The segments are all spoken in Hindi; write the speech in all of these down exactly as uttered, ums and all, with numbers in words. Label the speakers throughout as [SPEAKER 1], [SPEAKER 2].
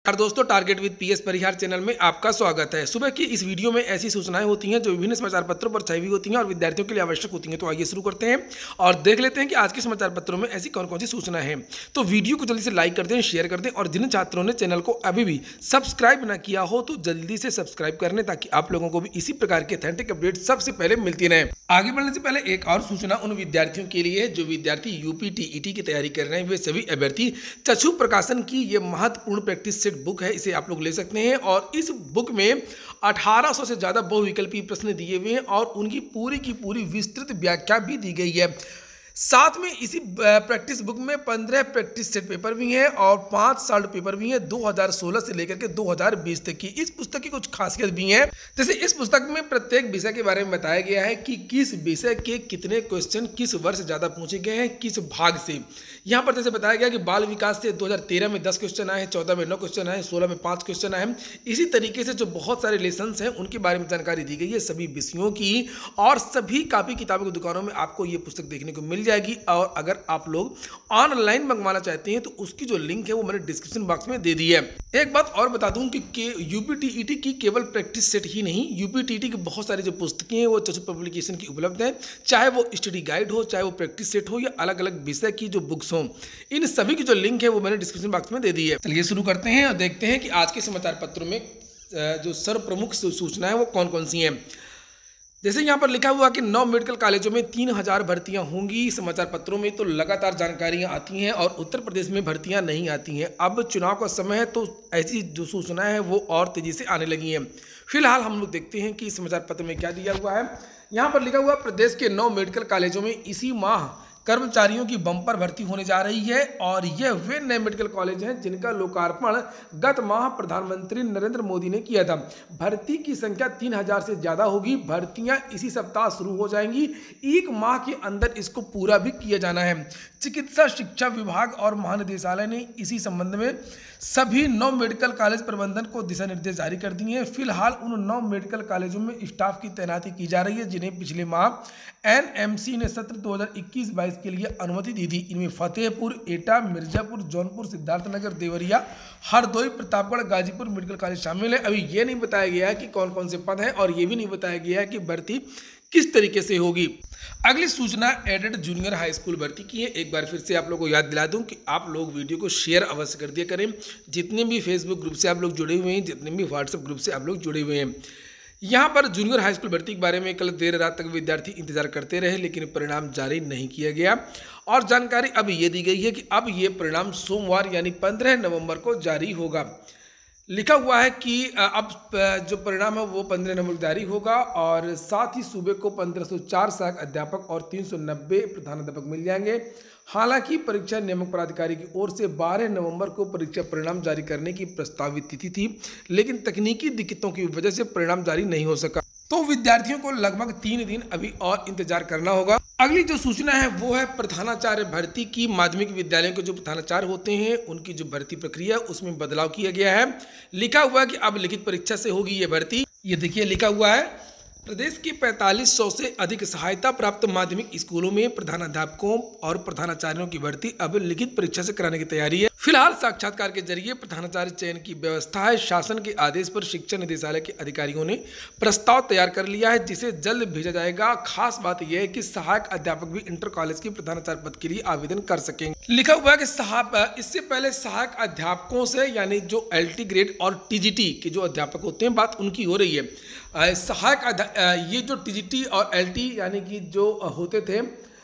[SPEAKER 1] यार दोस्तों, target with PS Parihar channel में आपका स्वागत है। सुबह की इस वीडियो में ऐसी सूचनाएं होती हैं जो विभिन्न समाचार पत्रों पर छाई हुई होती हैं और विद्यार्थियों के लिए आवश्यक होती हैं। तो आइए शुरू करते हैं और देख लेते हैं कि आज के समाचार पत्रों में ऐसी कौन कौन सी सूचनाएं हैं। तो वीडियो को जल्दी से लाइक कर दें, शेयर कर दें और जिन छात्रों ने चैनल को अभी भी सब्सक्राइब न किया हो तो जल्दी से सब्सक्राइब कर लें ताकि आप लोगों को भी इसी प्रकार के ऑथेंटिक अपडेट सबसे पहले मिलती रहे। आगे बढ़ने से पहले एक और सूचना उन विद्यार्थियों के लिए जो विद्यार्थी यूपी टीईटी की तैयारी कर रहे हैं। वे सभी अभ्यर्थी चक्षु प्रकाशन की ये महत्वपूर्ण प्रैक्टिस सेट बुक है, इसे आप लोग ले सकते हैं। और इस बुक में अठारह सौ से ज़्यादा बहुविकल्पी प्रश्न दिए हुए हैं और उनकी पूरी की पूरी विस्तृत व्याख्या भी दी गई है। साथ में इसी प्रैक्टिस बुक में पंद्रह प्रैक्टिस सेट पेपर भी हैं और पांच साल्ट पेपर भी हैं दो हज़ार सोलह से लेकर के दो हज़ार बीस तक की। इस पुस्तक की कुछ खासियत भी हैं, जैसे इस पुस्तक में प्रत्येक विषय के बारे में बताया गया है कि किस विषय के कितने क्वेश्चन किस वर्ष ज़्यादा पूछे गए हैं, किस भाग से। यहाँ पर जैसे बताया गया कि बाल विकास से दो हज़ार तेरह में दस क्वेश्चन आए हैं, चौदह में नौ क्वेश्चन आए, सोलह में पाँच क्वेश्चन आए हैं। इसी तरीके से जो बहुत सारे लेसन्स हैं उनके बारे में जानकारी दी गई है सभी विषयों की। और सभी कापी किताबों की दुकानों में आपको ये पुस्तक देखने को मिल जाएगी। और अगर आप लोग ऑनलाइन मंगवाना चाहते हैं तो उसकी जो लिंक है वो मैंने डिस्क्रिप्शन बॉक्स में दे दी है। एक बात और बता दूं कि यूपी टीईटी की केवल प्रैक्टिस सेट ही नहीं, यूपी टीईटी की बहुत सारी जो पुस्तकें हैं वो चक्षु पब्लिकेशन की उपलब्ध हैं, चाहे वो स्टडी गाइड हो, चाहे वो प्रैक्टिस सेट हो या अलग अलग विषय की जो बुक्स हो। इन सभी की जो लिंक है वो मैंने डिस्क्रिप्शन बॉक्स में दे दी है। चलिए शुरू करते हैं और देखते हैं कि आज के समाचार पत्रों में जो सर्वप्रमुख सूचना है वो कौन कौन सी हैं। जैसे यहाँ पर लिखा हुआ कि नौ मेडिकल कॉलेजों में तीन हजार भर्तियाँ होंगी। समाचार पत्रों में तो लगातार जानकारियाँ आती हैं और उत्तर प्रदेश में भर्तियाँ नहीं आती हैं। अब चुनाव का समय है तो ऐसी जो सूचनाएं हैं वो और तेजी से आने लगी हैं। फिलहाल हम लोग देखते हैं कि समाचार पत्र में क्या दिया हुआ है। यहाँ पर लिखा हुआ प्रदेश के नौ मेडिकल कॉलेजों में इसी माह कर्मचारियों की बम्पर भर्ती होने जा रही है और यह वे नए मेडिकल कॉलेज हैं जिनका लोकार्पण गत माह प्रधानमंत्री नरेंद्र मोदी ने किया था। भर्ती की संख्या तीन हजार से ज़्यादा होगी। भर्तियां इसी सप्ताह शुरू हो जाएंगी। एक माह के अंदर इसको पूरा भी किया जाना है। चिकित्सा शिक्षा विभाग और महानिदेशालय ने इसी संबंध में सभी नौ मेडिकल कॉलेज प्रबंधन को दिशा निर्देश जारी कर दिए हैं। फिलहाल उन नौ मेडिकल कॉलेजों में स्टाफ की तैनाती की जा रही है जिन्हें पिछले माह एनएमसी ने सत्र दो हज़ार इक्कीस बाईस के लिए अनुमति दी थी। इनमें फतेहपुर, एटा, मिर्जापुर, जौनपुर, सिद्धार्थनगर, देवरिया, हरदोई, प्रतापगढ़, गाजीपुर मेडिकल कॉलेज शामिल है। अभी ये नहीं बताया गया है कि कौन कौन से पद हैं और ये भी नहीं बताया गया है कि भर्ती किस तरीके से होगी। अगली सूचना एडेड जूनियर हाई स्कूल भर्ती की है। एक बार फिर से आप लोगों को याद दिला दूं कि आप लोग वीडियो को शेयर अवश्य कर दिया करें। जितने भी फेसबुक ग्रुप से आप लोग जुड़े हुए हैं, जितने भी व्हाट्सएप ग्रुप से आप लोग जुड़े हुए हैं, यहाँ पर जूनियर हाई स्कूल भर्ती के बारे में कल देर रात तक विद्यार्थी इंतजार करते रहे लेकिन परिणाम जारी नहीं किया गया। और जानकारी अब ये दी गई है कि अब ये परिणाम सोमवार यानी पंद्रह नवंबर को जारी होगा। लिखा हुआ है कि अब जो परिणाम है वो पंद्रह नवंबर को जारी होगा और साथ ही सूबे को पंद्रह सौ चार सहायक अध्यापक और तीन सौ नब्बे प्रधानाध्यापक मिल जाएंगे। हालांकि परीक्षा नियामक प्राधिकारी की ओर से बारह नवंबर को परीक्षा परिणाम जारी करने की प्रस्तावित तिथि थी, लेकिन तकनीकी दिक्कतों की वजह से परिणाम जारी नहीं हो सका। तो विद्यार्थियों को लगभग तीन दिन अभी और इंतजार करना होगा। अगली जो सूचना है वो है प्रधानाचार्य भर्ती की। माध्यमिक विद्यालयों के जो प्रधानाचार्य होते हैं उनकी जो भर्ती प्रक्रिया उसमें बदलाव किया गया है। लिखा हुआ है कि अब लिखित परीक्षा से होगी ये भर्ती। ये देखिए लिखा हुआ है प्रदेश के पैंतालीस सौ से अधिक सहायता प्राप्त माध्यमिक स्कूलों में प्रधानाध्यापकों और प्रधानाचार्यों की भर्ती अब लिखित परीक्षा से कराने की तैयारी है। फिलहाल साक्षात्कार के जरिए प्रधानाचार्य चयन की व्यवस्था है। शासन के आदेश पर शिक्षा निदेशालय के अधिकारियों ने प्रस्ताव तैयार कर लिया है जिसे जल्द भेजा जाएगा। खास बात यह है कि सहायक अध्यापक भी इंटर कॉलेज के प्रधानाचार्य पद के लिए आवेदन कर सकेंगे। लिखा हुआ है कि सहायक इससे पहले सहायक अध्यापकों से यानी जो एल टी ग्रेड और टीजीटी के जो अध्यापक होते हैं बात उनकी हो रही है। सहायक ये जो टीजीटी और एलटी यानी कि जो होते थे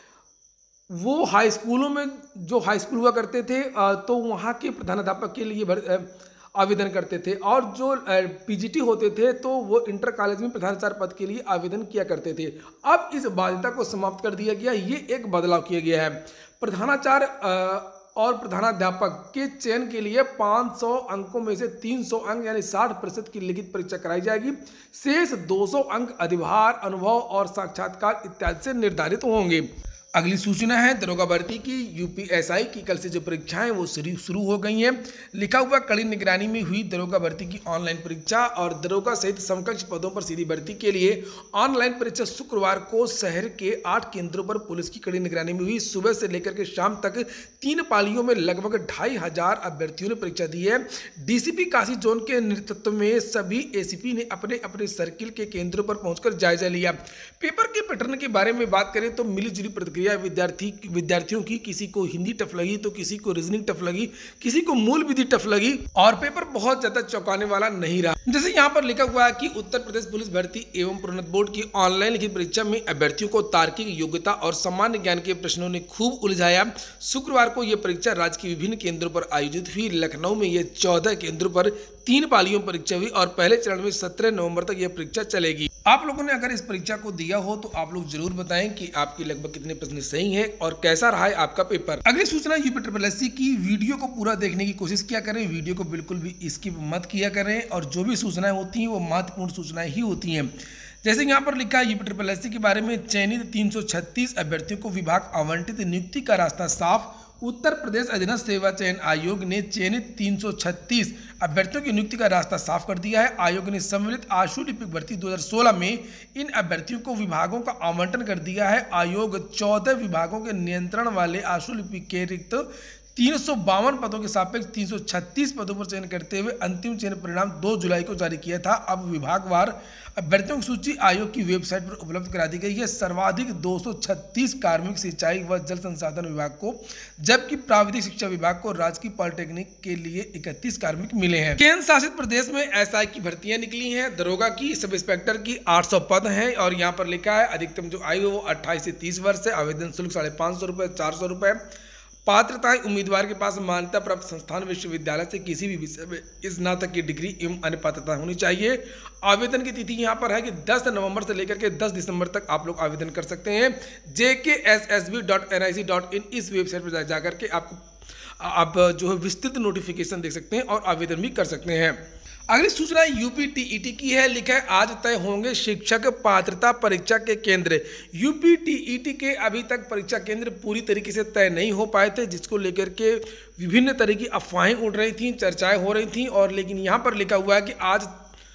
[SPEAKER 1] वो हाई स्कूलों में जो हाई स्कूल हुआ करते थे तो वहाँ के प्रधानाध्यापक के लिए आवेदन करते थे और जो पीजीटी होते थे तो वो इंटर कॉलेज में प्रधानाचार्य पद के लिए आवेदन किया करते थे। अब इस बाध्यता को समाप्त कर दिया गया। ये एक बदलाव किया गया है। प्रधानाचार्य और प्रधानाध्यापक के चयन के लिए पाँच सौ अंकों में से तीन सौ अंक यानी साठ प्रतिशत की लिखित परीक्षा कराई जाएगी। शेष दो सौ अंक अधिभार, अनुभव और साक्षात्कार इत्यादि से निर्धारित होंगे। अगली सूचना है दरोगा भर्ती की। यूपीएसआई की कल से जो परीक्षाएं वो शुरू हो गई हैं। लिखा हुआ कड़ी निगरानी में हुई दरोगा भर्ती की ऑनलाइन परीक्षा और दरोगा सहित समकक्ष पदों पर सीधी भर्ती के लिए ऑनलाइन परीक्षा शुक्रवार को शहर के आठ केंद्रों पर पुलिस की कड़ी निगरानी में हुई। सुबह से लेकर के शाम तक तीन पालियों में लगभग ढाई हजार अभ्यर्थियों ने परीक्षा दी है। डीसीपी काशी जोन के नेतृत्व में सभी एसीपी ने अपने अपने सर्किल के केंद्रों पर पहुंचकर जायजा लिया। पेपर के पैटर्न के बारे में बात करें तो मिलीजुली प्रतिक्रिया विद्यार्थी विद्यार्थियों की, किसी को हिंदी टफ लगी तो किसी को रीजनिंग टफ लगी, किसी को मूल विधि टफ लगी और पेपर बहुत ज्यादा चौंकाने वाला नहीं रहा। जैसे यहाँ पर लिखा हुआ है कि उत्तर प्रदेश पुलिस भर्ती एवं प्रोन्नत बोर्ड की ऑनलाइन लिखित परीक्षा में अभ्यर्थियों को तार्किक योग्यता और सामान्य ज्ञान के प्रश्नों ने खूब उलझाया। शुक्रवार को यह परीक्षा राज्य के विभिन्न केंद्रों पर आयोजित हुई। लखनऊ में यह चौदह केंद्रों पर तीन पालियों में परीक्षा हुई और पहले चरण में सत्रह नवंबर तक यह परीक्षा चलेगी। आप लोगों ने अगर इस परीक्षा को दिया हो तो आप लोग जरूर बताएं कि आपकी लगभग कितने प्रश्न सही हैं और कैसा रहा है आपका पेपर। अगली सूचना यूपी ट्रिपल एससी की। वीडियो को पूरा देखने की कोशिश किया करें, वीडियो को बिल्कुल भी स्किप मत किया करें और जो भी सूचनाएं होती हैं वो महत्वपूर्ण सूचनाएं ही होती हैं। जैसे यहाँ पर लिखा है यूपी ट्रिपल एससी के बारे में, चयनित तीन सौ छत्तीस अभ्यर्थियों को विभाग आवंटित नियुक्ति का रास्ता साफ। उत्तर प्रदेश अधीनस्थ सेवा चयन आयोग ने चयनित तीन सौ छत्तीस अभ्यर्थियों की नियुक्ति का रास्ता साफ कर दिया है। आयोग ने सम्मिलित आशु लिपिक भर्ती दो हज़ार सोलह में इन अभ्यर्थियों को विभागों का आवंटन कर दिया है। आयोग चौदह विभागों के नियंत्रण वाले आशु लिपिक के रिक्त तीन सौ बावन पदों के सापेक्ष तीन सौ छत्तीस पदों पर चयन करते हुए अंतिम चयन परिणाम दो जुलाई को जारी किया था। अब विभागवार अभ्यर्थियों की सूची आयोग की वेबसाइट पर उपलब्ध करा दी गई है। सर्वाधिक दो सौ छत्तीस कार्मिक सिंचाई व जल संसाधन विभाग को, जबकि प्राविधिक शिक्षा विभाग को राजकीय पॉलिटेक्निक के लिए इकतीस कार्मिक मिले हैं। केंद्र शासित प्रदेश में एसआई की भर्तियां निकली हैं। दरोगा की, सब इंस्पेक्टर की आठ सौ पद हैं और यहाँ पर लिखा है अधिकतम जो आयु वो अट्ठाईस से तीस वर्ष है। आवेदन शुल्क साढ़े पाँच सौ रुपये चार सौ रुपये। पात्रताएं उम्मीदवार के पास मान्यता प्राप्त संस्थान विश्वविद्यालय से किसी भी विषय में स्नातक की डिग्री एवं अन्य पात्रता होनी चाहिए। आवेदन की तिथि यहाँ पर है कि दस नवंबर से लेकर के दस दिसंबर तक आप लोग आवेदन कर सकते हैं। J K S S B dot N I C dot in इस वेबसाइट पर जाकर के आपको आप जो है विस्तृत नोटिफिकेशन देख सकते हैं और आवेदन भी कर सकते हैं। अगली सूचना यूपी टीईटी की है। लिखा है आज तय होंगे शिक्षक पात्रता परीक्षा के केंद्र। यूपी टीईटी के अभी तक परीक्षा केंद्र पूरी तरीके से तय नहीं हो पाए थे, जिसको लेकर के विभिन्न तरह की अफवाहें उड़ रही थीं, चर्चाएं हो रही थीं और लेकिन यहाँ पर लिखा हुआ है कि आज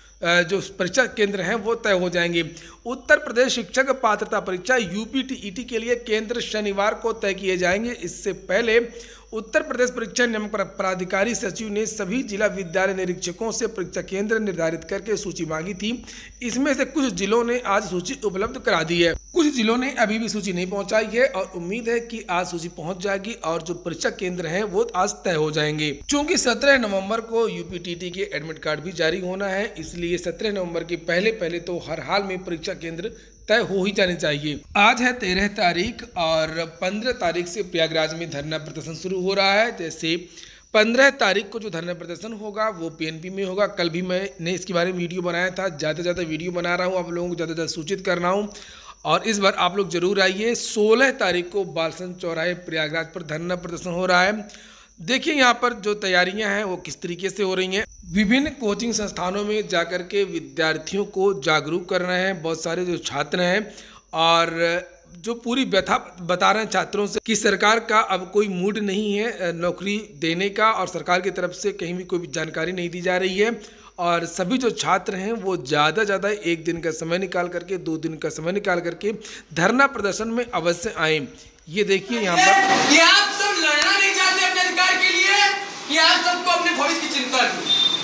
[SPEAKER 1] जो परीक्षा केंद्र हैं वो तय हो जाएंगे। उत्तर प्रदेश शिक्षक पात्रता परीक्षा यूपी टीईटी के लिए केंद्र शनिवार को तय किए जाएंगे। इससे पहले उत्तर प्रदेश परीक्षा नियामक प्राधिकारी सचिव ने सभी जिला विद्यालय निरीक्षकों से परीक्षा केंद्र निर्धारित करके सूची मांगी थी। इसमें से कुछ जिलों ने आज सूची उपलब्ध करा दी है, कुछ जिलों ने अभी भी सूची नहीं पहुंचाई है और उम्मीद है कि आज सूची पहुंच जाएगी और जो परीक्षा केंद्र हैं वो आज तय हो जाएंगे। क्योंकि सत्रह नवंबर को यूपीटीटी के एडमिट कार्ड भी जारी होना है, इसलिए सत्रह नवंबर के पहले पहले तो हर हाल में परीक्षा केंद्र तय हो ही जाने चाहिए। आज है तेरह तारीख और पंद्रह तारीख से प्रयागराज में धरना प्रदर्शन शुरू हो रहा है। जैसे पंद्रह तारीख को जो धरना प्रदर्शन होगा वो पीएनपी में होगा। कल भी मैंने इसके बारे में वीडियो बनाया था, ज़्यादा से ज़्यादा वीडियो बना रहा हूँ, आप लोगों को ज़्यादा से ज़्यादा सूचित कर रहा हूँ और इस बार आप लोग जरूर आइए। सोलह तारीख को बालसन चौराहे प्रयागराज पर धरना प्रदर्शन हो रहा है। देखिए यहाँ पर जो तैयारियां हैं वो किस तरीके से हो रही हैं। विभिन्न कोचिंग संस्थानों में जाकर के विद्यार्थियों को जागरूक कर रहे हैं बहुत सारे जो छात्र हैं और जो पूरी व्यथा बता रहे हैं छात्रों से कि सरकार का अब कोई मूड नहीं है नौकरी देने का और सरकार की तरफ से कहीं भी कोई भी जानकारी नहीं दी जा रही है और सभी जो छात्र हैं वो ज़्यादा ज़्यादा एक दिन का समय निकाल करके, दो दिन का समय निकाल करके धरना प्रदर्शन में अवश्य आए। ये देखिए यहाँ पर
[SPEAKER 2] ये आप सब लड़ना नहीं चाहते अपने अधिकार के लिए, ये आप सबको अपने भविष्य की चिंता है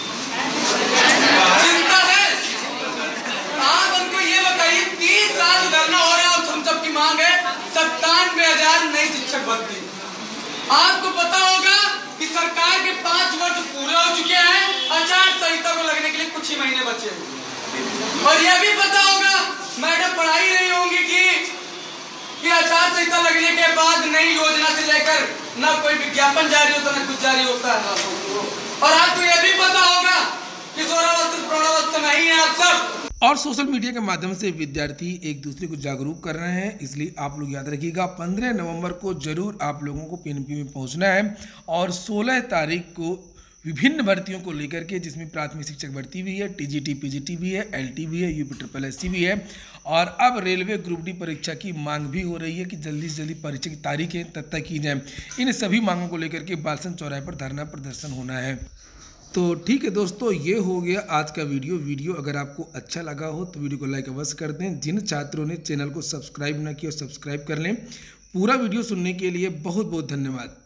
[SPEAKER 2] चिंता है आप उनको ये बताइए तीस साल धरना हो रहा है, हम सबकी मांग है सत्तानवे हजार नई शिक्षक भर्ती। आपको पता होगा कि सरकार के पांच वर्ष पूरे हो चुके हैं, आचार संहिता को लगने के लिए कुछ ही महीने बचे हैं और यह भी पता होगा मैडम पढ़ाई रही होंगी कि कि आचार संहिता लगने के बाद नई योजना से लेकर न कोई विज्ञापन जारी होता न कुछ जारी होता है। और आपको यह भी पता होगा कि सोरावस्थित प्रौढ़ावस्था नहीं है आप सब।
[SPEAKER 1] और सोशल मीडिया के माध्यम से विद्यार्थी एक दूसरे को जागरूक कर रहे हैं, इसलिए आप लोग याद रखिएगा पंद्रह नवंबर को जरूर आप लोगों को पीएनपी में पहुंचना है और सोलह तारीख को विभिन्न भर्तियों को लेकर के, जिसमें प्राथमिक शिक्षक भर्ती भी है, टीजीटी पीजीटी भी है, एलटी भी है, यूपी ट्रिपल एससी भी है। और अब रेलवे ग्रुप डी परीक्षा की मांग भी हो रही है कि जल्दी से जल्दी परीक्षा की तारीखें तय की जाए। इन सभी मांगों को लेकर के बालसन चौराहे पर धरना प्रदर्शन होना है। तो ठीक है दोस्तों, ये हो गया आज का वीडियो। वीडियो अगर आपको अच्छा लगा हो तो वीडियो को लाइक अवश्य कर दें। जिन छात्रों ने चैनल को सब्सक्राइब ना किया सब्सक्राइब कर लें। पूरा वीडियो सुनने के लिए बहुत बहुत धन्यवाद।